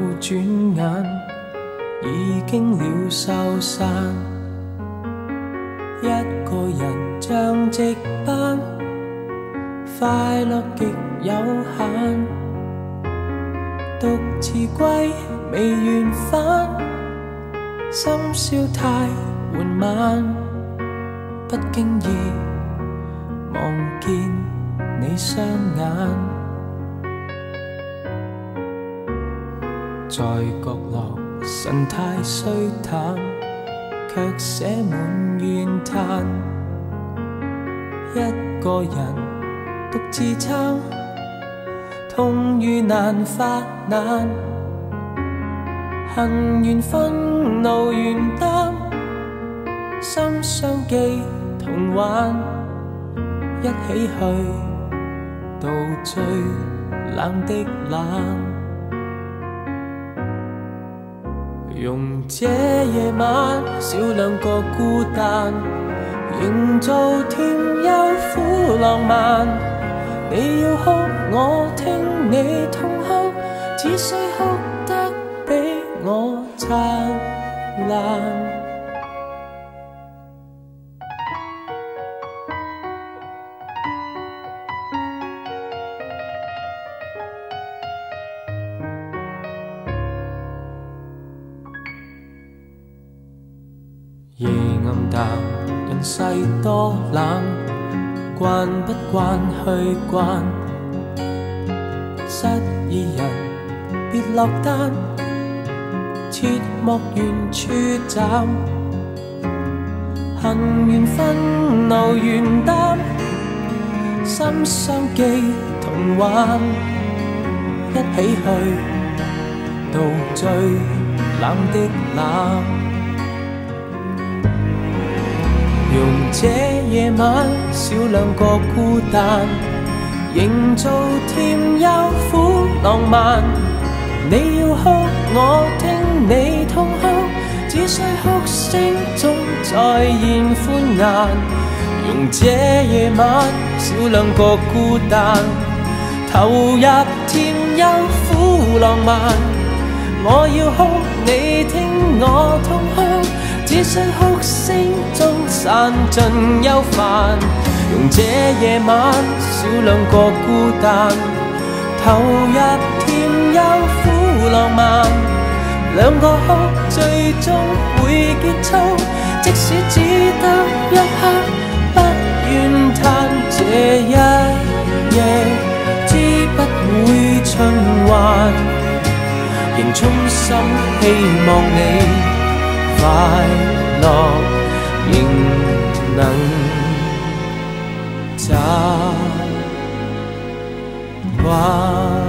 轉眼已經了收山，一個人像值班，快樂極有限，獨自歸未完返，心燒太緩慢，不經意望見你雙眼。在角落神態衰淡，卻寫滿怨嘆，一個人獨自撐，痛與難發難，恨緣憤怒緣擔，心相記同患，一起去到最冷的冷。用這夜晚少兩個孤單，營造甜又苦浪漫。你要哭，我聽你痛哭，只需哭得比我燦爛。夜暗淡，人世多冷，慣不慣去慣，失意人別落單，切莫緣處斬，恨緣憤怒緣擔，心相記同患，一起去到最冷的冷。用這夜晚少兩個孤單，營造甜又苦浪漫。你要哭，我聽你痛哭，只需哭聲中再現歡顏。用這夜晚少兩個孤單，投入甜又苦浪漫。我要哭，你聽我痛哭，只需哭聲中散盡憂煩。用這夜晚少兩個孤單，投入甜又苦浪漫。兩個哭最終會結束，即使只得一刻不怨嘆。這一夜知不會循環，仍衷心希望你快樂仍能習慣。